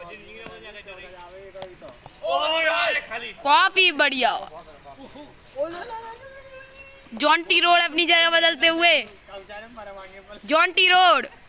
काफी बढ़िया। John T road अपनी जगह बदलते हुए, जॉन टी रोड